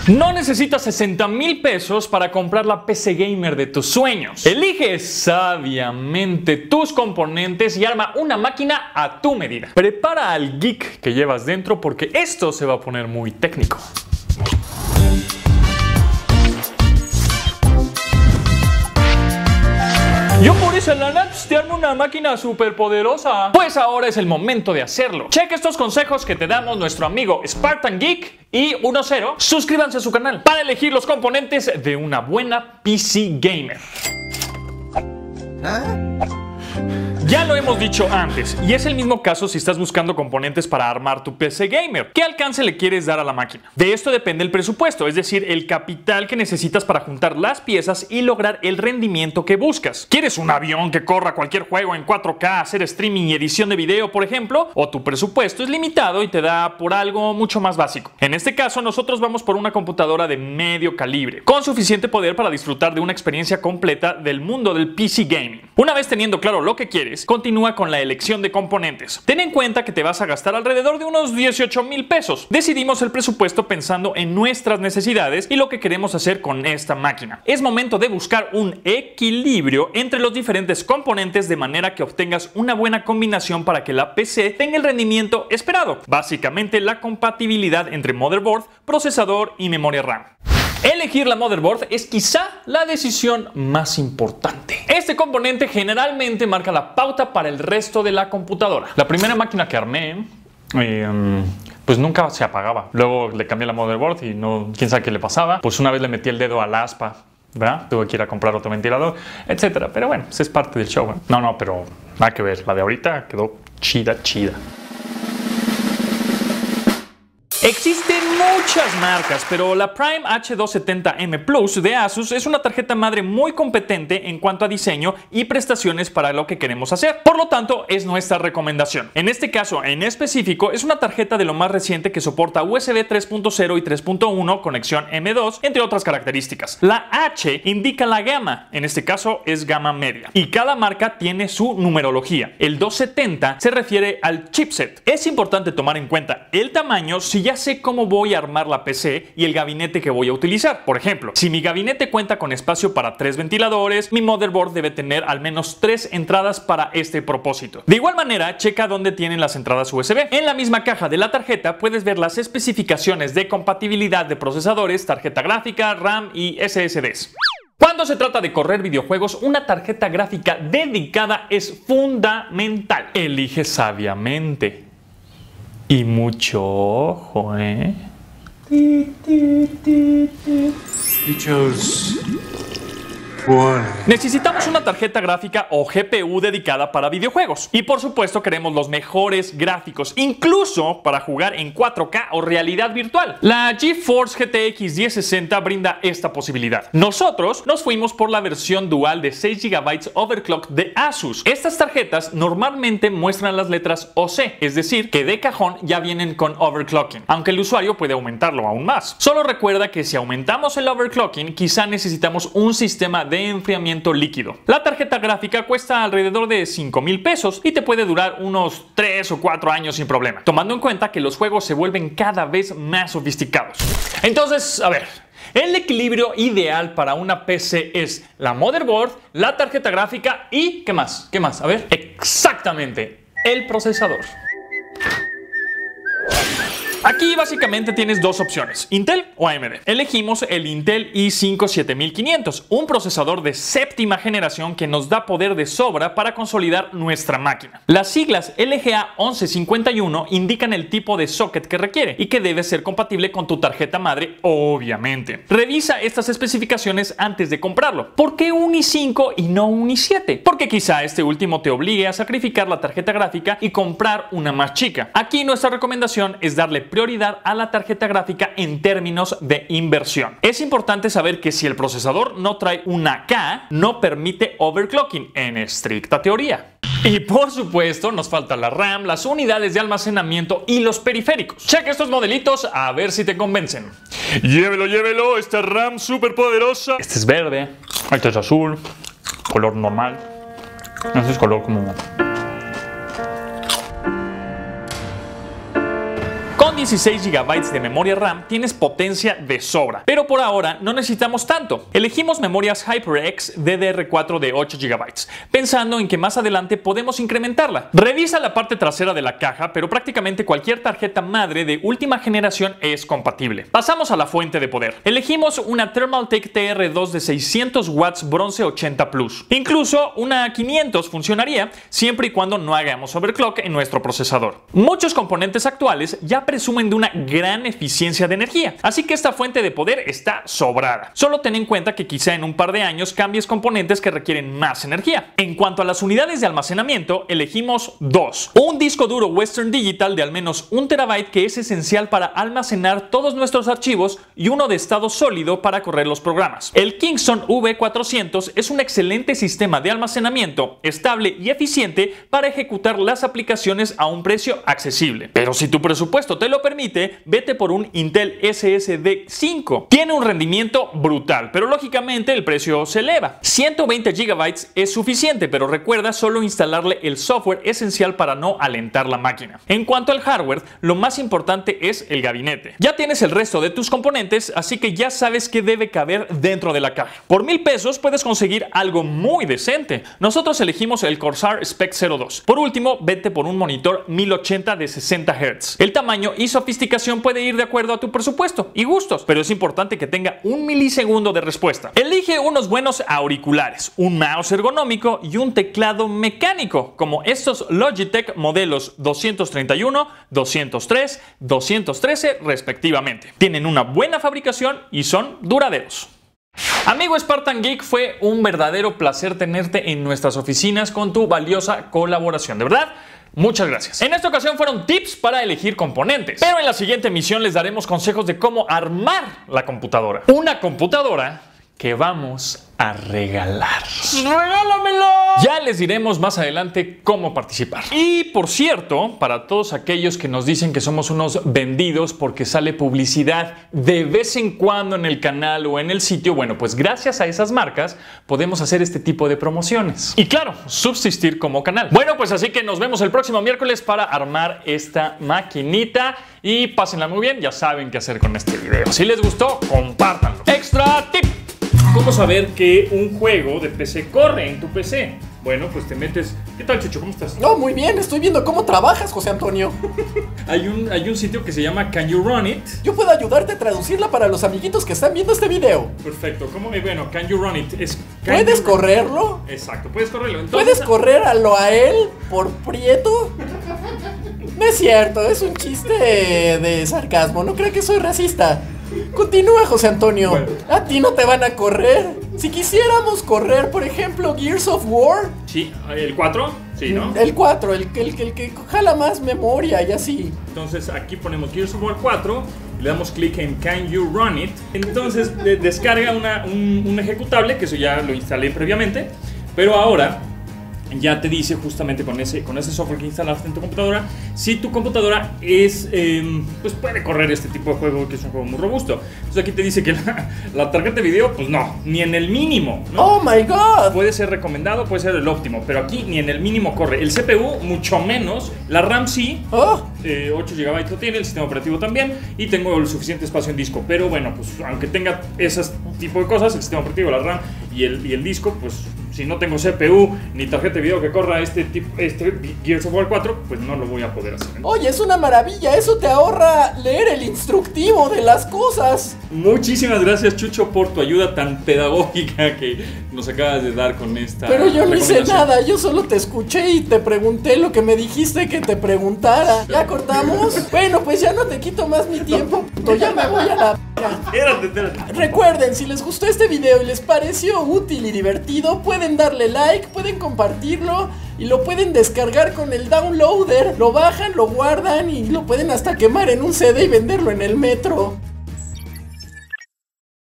No necesitas 60,000 pesos para comprar la PC gamer de tus sueños. Elige sabiamente tus componentes y arma una máquina a tu medida. Prepara al geek que llevas dentro porque esto se va a poner muy técnico. Yo por esa lana te armo una máquina súper poderosa. Pues ahora es el momento de hacerlo. Checa estos consejos que te damos nuestro amigo Spartan Geek y 10. Suscríbanse a su canal para elegir los componentes de una buena PC gamer. Ya lo hemos dicho antes, y es el mismo caso si estás buscando componentes para armar tu PC gamer. ¿Qué alcance le quieres dar a la máquina? De esto depende el presupuesto, es decir, el capital que necesitas para juntar las piezas y lograr el rendimiento que buscas. ¿Quieres un avión que corra cualquier juego en 4K, hacer streaming y edición de video, por ejemplo? ¿O tu presupuesto es limitado y te da por algo mucho más básico? En este caso, nosotros vamos por una computadora de medio calibre, con suficiente poder para disfrutar de una experiencia completa del mundo del PC gaming. Una vez teniendo claro lo que quieres, continúa con la elección de componentes. Ten en cuenta que te vas a gastar alrededor de unos 18,000 pesos. Decidimos el presupuesto pensando en nuestras necesidades y lo que queremos hacer con esta máquina. Es momento de buscar un equilibrio entre los diferentes componentes de manera que obtengas una buena combinación para que la PC tenga el rendimiento esperado. Básicamente la compatibilidad entre motherboard, procesador y memoria RAM. Elegir la motherboard es quizá la decisión más importante. Este componente generalmente marca la pauta para el resto de la computadora. La primera máquina que armé, pues nunca se apagaba. Luego le cambié la motherboard y no, quién sabe qué le pasaba. Pues una vez le metí el dedo a la aspa, ¿verdad? Tuve que ir a comprar otro ventilador, etcétera. Pero bueno, pues es parte del show, ¿eh? No, pero nada que ver. La de ahorita quedó chida. Existen muchas marcas, pero la Prime H270M Plus de Asus es una tarjeta madre muy competente en cuanto a diseño y prestaciones para lo que queremos hacer. Por lo tanto, es nuestra recomendación. En este caso en específico, es una tarjeta de lo más reciente que soporta USB 3.0 y 3.1, conexión M2, entre otras características. La H indica la gama, en este caso es gama media, y cada marca tiene su numerología. El 270 se refiere al chipset. Es importante tomar en cuenta el tamaño si ya sé cómo voy a armar la PC y el gabinete que voy a utilizar. Por ejemplo, si mi gabinete cuenta con espacio para 3 ventiladores, mi motherboard debe tener al menos 3 entradas para este propósito. De igual manera, checa dónde tienen las entradas USB. En la misma caja de la tarjeta puedes ver las especificaciones de compatibilidad de procesadores, tarjeta gráfica, RAM y SSDs. Cuando se trata de correr videojuegos, una tarjeta gráfica dedicada es fundamental. Elige sabiamente. Y mucho ojo, ¿eh? Dichos. Necesitamos una tarjeta gráfica o GPU dedicada para videojuegos. Y por supuesto queremos los mejores gráficos, incluso para jugar en 4K o realidad virtual. La GeForce GTX 1060 brinda esta posibilidad. Nosotros nos fuimos por la versión dual de 6 GB overclock de Asus. Estas tarjetas normalmente muestran las letras OC, es decir, que de cajón ya vienen con overclocking, aunque el usuario puede aumentarlo aún más. Solo recuerda que si aumentamos el overclocking, quizá necesitamos un sistema de enfriamiento líquido. La tarjeta gráfica cuesta alrededor de 5,000 pesos y te puede durar unos 3 o 4 años sin problema, tomando en cuenta que los juegos se vuelven cada vez más sofisticados. Entonces, a ver, el equilibrio ideal para una PC es la motherboard, la tarjeta gráfica y ¿qué más? ¿Qué más? A ver, exactamente, el procesador. Aquí básicamente tienes dos opciones, Intel o AMD. Elegimos el Intel i5 7500, un procesador de séptima generación que nos da poder de sobra para consolidar nuestra máquina. Las siglas LGA 1151 indican el tipo de socket que requiere y que debe ser compatible con tu tarjeta madre, obviamente. Revisa estas especificaciones antes de comprarlo. ¿Por qué un i5 y no un i7? Porque quizá este último te obligue a sacrificar la tarjeta gráfica y comprar una más chica. Aquí nuestra recomendación es darle prioridad a la tarjeta gráfica en términos de inversión. Es importante saber que si el procesador no trae una K, no permite overclocking en estricta teoría. Y por supuesto nos falta la RAM, las unidades de almacenamiento y los periféricos. Checa estos modelitos a ver si te convencen. Llévelo, esta RAM súper poderosa. Este es verde, este es azul, color normal. Este es color como 16 GB de memoria RAM tienes potencia de sobra, pero por ahora no necesitamos tanto. Elegimos memorias HyperX DDR4 de 8 GB, pensando en que más adelante podemos incrementarla. Revisa la parte trasera de la caja, pero prácticamente cualquier tarjeta madre de última generación es compatible. Pasamos a la fuente de poder. Elegimos una Thermaltake TR2 de 600 watts bronce 80 Plus. Incluso una 500 funcionaría siempre y cuando no hagamos overclock en nuestro procesador. Muchos componentes actuales ya presumen de una gran eficiencia de energía, así que esta fuente de poder está sobrada. Solo ten en cuenta que quizá en un par de años cambies componentes que requieren más energía. En cuanto a las unidades de almacenamiento, elegimos dos. Un disco duro Western Digital de al menos 1 TB que es esencial para almacenar todos nuestros archivos y uno de estado sólido para correr los programas. El Kingston V400 es un excelente sistema de almacenamiento estable y eficiente para ejecutar las aplicaciones a un precio accesible. Pero si tu presupuesto te lo permite, vete por un Intel SSD 5. Tiene un rendimiento brutal, pero lógicamente el precio se eleva. 120 GB es suficiente, pero recuerda solo instalarle el software esencial para no alentar la máquina. En cuanto al hardware, lo más importante es el gabinete. Ya tienes el resto de tus componentes, así que ya sabes qué debe caber dentro de la caja. Por 1000 pesos puedes conseguir algo muy decente. Nosotros elegimos el Corsair Spec 02. Por último, vete por un monitor 1080 de 60 Hz. El tamaño y sofisticación puede ir de acuerdo a tu presupuesto y gustos, pero es importante que tenga un milisegundo de respuesta. Elige unos buenos auriculares, un mouse ergonómico y un teclado mecánico, como estos Logitech modelos 231, 203, 213 respectivamente. Tienen una buena fabricación y son duraderos. Amigo Spartan Geek, fue un verdadero placer tenerte en nuestras oficinas con tu valiosa colaboración, de verdad. Muchas gracias. En esta ocasión fueron tips para elegir componentes, pero en la siguiente emisión les daremos consejos de cómo armar la computadora. Una computadora que vamos a regalar. ¡Regálamelo! Ya les diremos más adelante cómo participar. Y por cierto, para todos aquellos que nos dicen que somos unos vendidos porque sale publicidad de vez en cuando en el canal o en el sitio, bueno, pues gracias a esas marcas podemos hacer este tipo de promociones. Y claro, subsistir como canal. Bueno, pues así que nos vemos el próximo miércoles para armar esta maquinita y pásenla muy bien, ya saben qué hacer con este video. Si les gustó, compártanlo. Extra tip. ¿Cómo saber que un juego de PC corre en tu PC? Bueno, pues te metes... ¿Qué tal, Chucho? ¿Cómo estás? No, muy bien, estoy viendo cómo trabajas, José Antonio. Hay un sitio que se llama Can You Run It. Yo puedo ayudarte a traducirla para los amiguitos que están viendo este video. Perfecto. ¿Cómo? Bueno, Can You Run It es... ¿Puedes correrlo? Exacto, puedes correrlo. Entonces, ¿puedes correr a él por prieto? No es cierto, es un chiste de sarcasmo, no creo que soy racista. Continúa, José Antonio. Bueno. A ti no te van a correr. Si quisiéramos correr, por ejemplo, Gears of War. Sí, ¿el 4? Sí, ¿no? El 4, el que jala más memoria y así. Entonces aquí ponemos Gears of War 4, le damos clic en Can You Run It. Entonces descarga un ejecutable, que eso ya lo instalé previamente, pero ahora ya te dice justamente con ese software que instalaste en tu computadora, si tu computadora es, pues puede correr este tipo de juego, que es un juego muy robusto. Entonces aquí te dice que la tarjeta de video, pues no, ni en el mínimo, ¿no? ¡Oh, my God! Puede ser recomendado, puede ser el óptimo, pero aquí ni en el mínimo corre. El CPU, mucho menos. La RAM sí, 8 GB lo tiene, el sistema operativo también, y tengo el suficiente espacio en disco. Pero bueno, pues aunque tenga ese tipo de cosas, el sistema operativo, la RAM y el disco, pues si no tengo CPU ni tarjeta de video que corra este Gears of War 4, pues no lo voy a poder hacer. Oye, es una maravilla, eso te ahorra leer el instructivo de las cosas. Muchísimas gracias, Chucho, por tu ayuda tan pedagógica que nos acabas de dar con esta. Pero yo no hice nada, yo solo te escuché y te pregunté lo que me dijiste que te preguntara. ¿Ya cortamos? Bueno, pues ya no te quito más mi tiempo, ya me voy a la... Espérate. Recuerden, si les gustó este video y les pareció útil y divertido, pueden darle like, pueden compartirlo y lo pueden descargar con el downloader. Lo bajan, lo guardan y lo pueden hasta quemar en un CD y venderlo en el metro.